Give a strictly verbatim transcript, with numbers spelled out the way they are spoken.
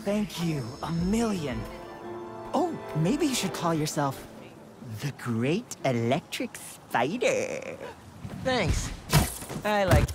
Thank you, a million. Oh, maybe you should call yourself the Great Electric SpIdEr. Thanks. I like